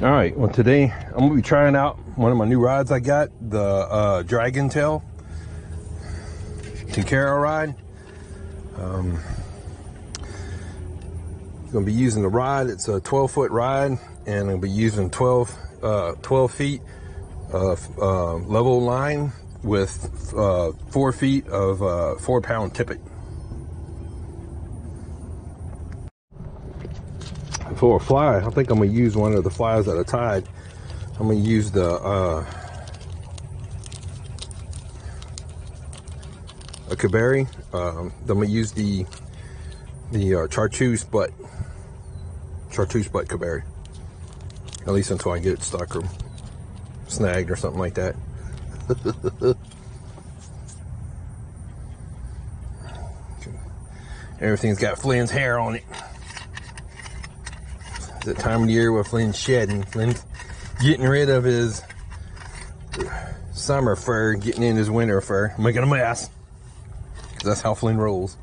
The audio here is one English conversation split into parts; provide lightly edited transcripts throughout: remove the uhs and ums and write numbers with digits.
All right, well today I'm gonna be trying out one of my new rods I got, the Dragontail Tenkara rod. Gonna be using the rod. It's a 12-foot rod, and I'm gonna be using 12 feet of level line with 4 feet of 4-pound tippet. For a fly, I think I'm gonna use one of the flies that I tied. I'm gonna use the a Caberi. I'm gonna use the chartreuse butt Caberi. At least until I get it stuck or snagged or something like that. Everything's got Flynn's hair on it. It's the time of the year where Flynn's shedding. Flynn's getting rid of his summer fur, getting in his winter fur, making a mess. Because that's how Flynn rolls.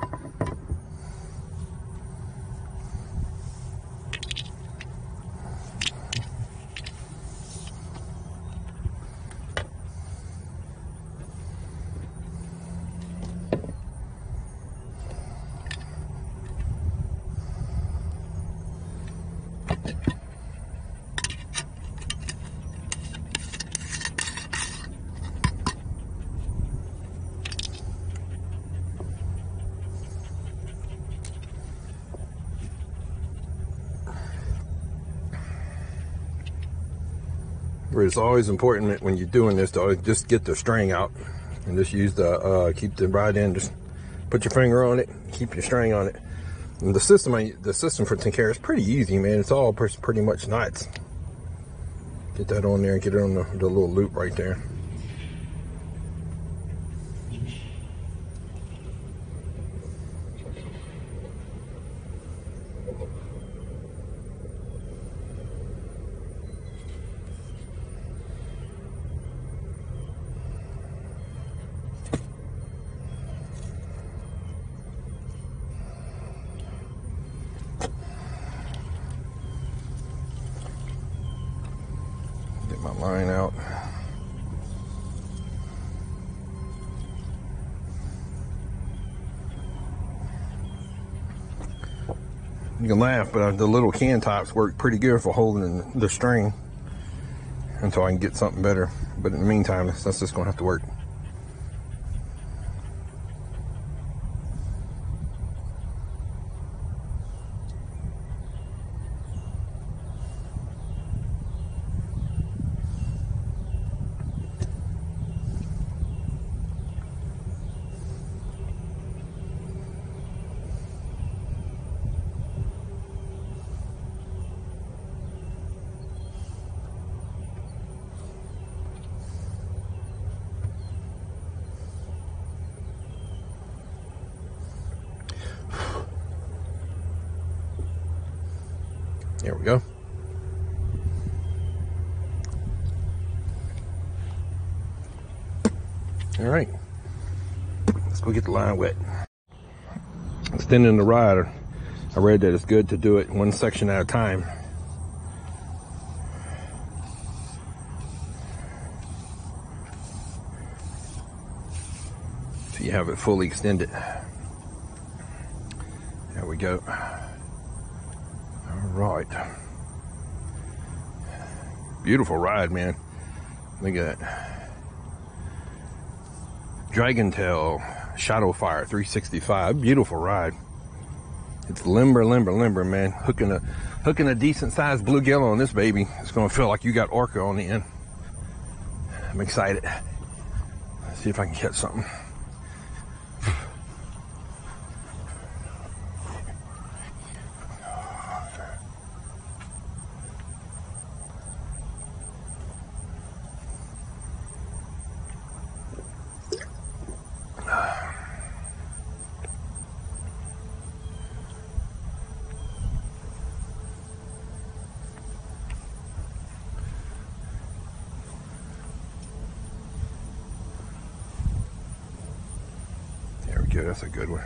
It's always important when you're doing this to always just get the string out and just use the keep the rod in. Just put your finger on it, keep your string on it. And the system for Tenkara is pretty easy, man. It's all pretty much knots. Get that on there and get it on the little loop right there. Get my line out. You can laugh, but the little can tops work pretty good for holding the string until I can get something better. But in the meantime, that's just gonna have to work. There we go. All right, let's go get the line wet. Extending the rod, I read that it's good to do it one section at a time. So you have it fully extended. There we go. All right. Beautiful ride, man. Look at that. Dragontail Shadowfire 365. Beautiful ride. It's limber, man. Hooking a decent sized bluegill on this baby. It's gonna feel like you got orca on the end. I'm excited. Let's see if I can catch something. Yeah, that's a good one.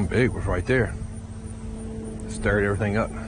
Something big was right there. Stirred everything up.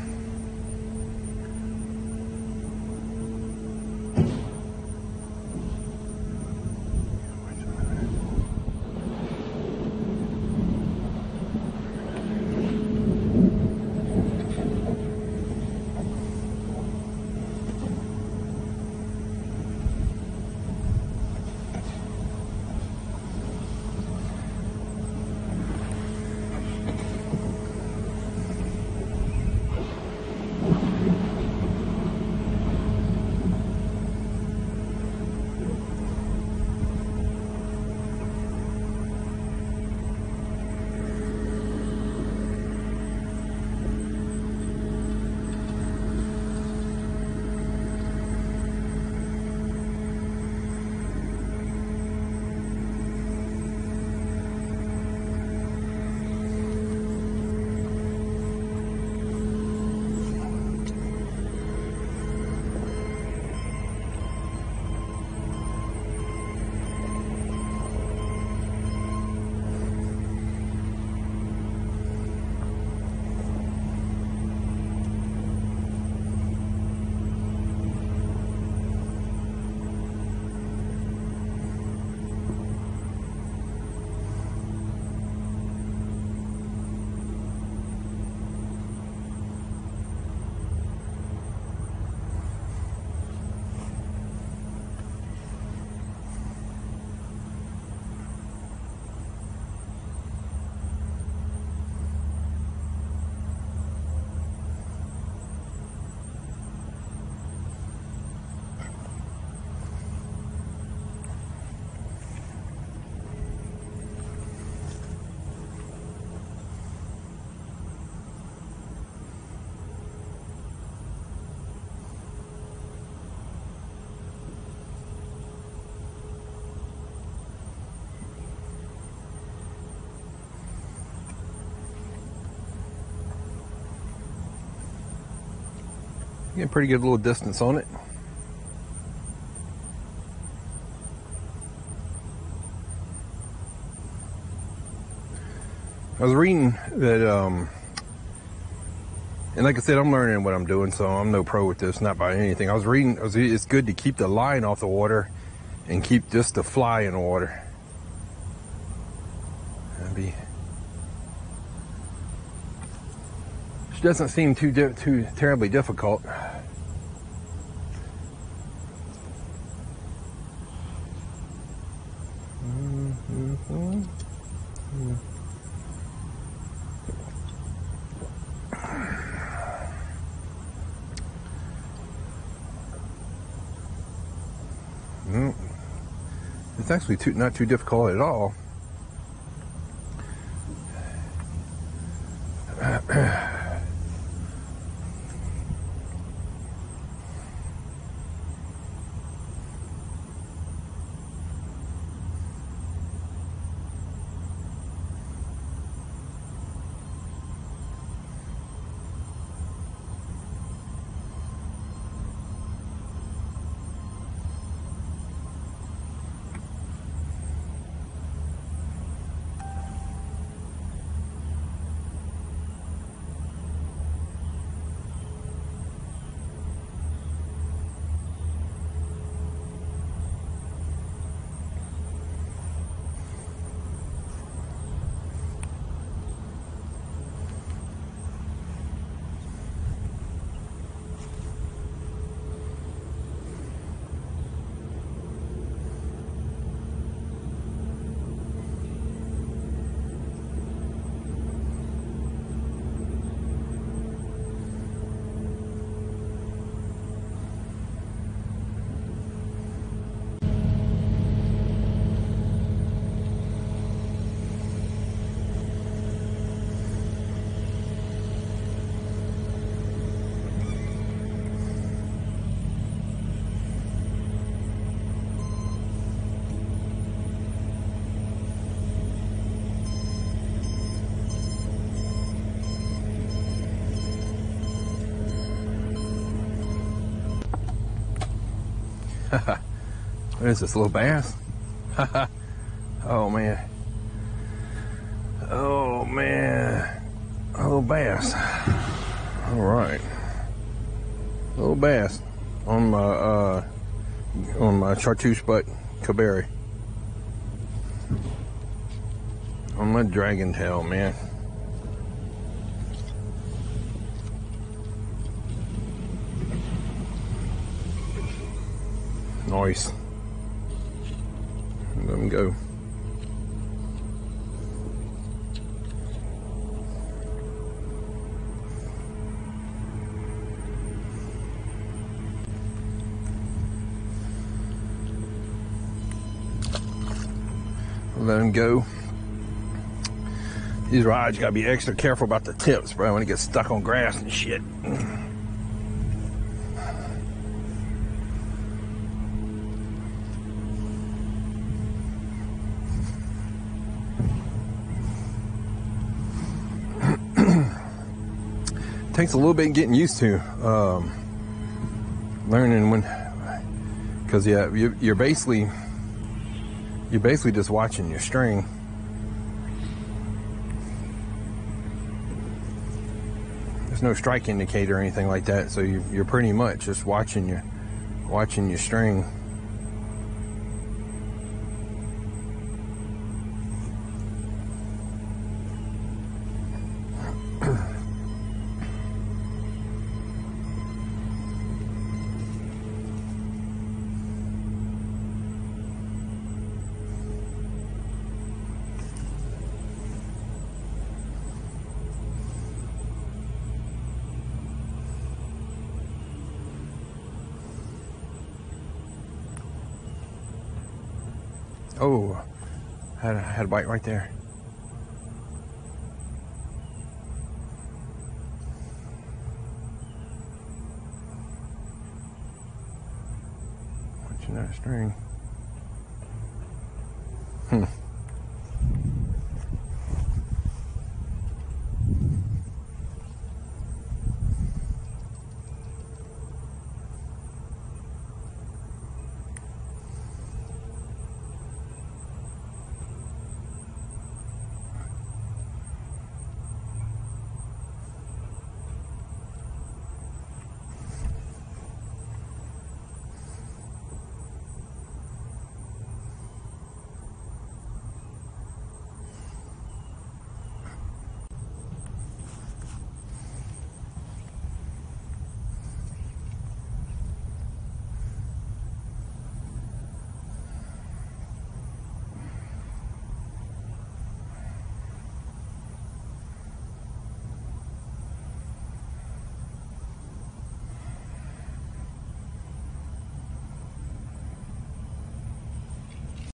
Getting pretty good little distance on it. I was reading that, and like I said, I'm learning what I'm doing, so I'm no pro with this, not by anything. I was reading, it's good to keep the line off the water and keep just the fly in the water. Which doesn't seem too terribly difficult. It's actually not too difficult at all. What is this, little bass? Oh man. Oh man, a little bass. All right, a little bass on my chartreuse butt Caberry. On my Dragontail, man. Nice. Let him go. Let him go. These rods, you gotta be extra careful about the tips, bro, when it gets stuck on grass and shit. Takes a little bit getting used to learning when, because yeah, you're basically just watching your string. There's no strike indicator or anything like that, so you're pretty much just watching your string. Oh, had a bite right there. Watching that string.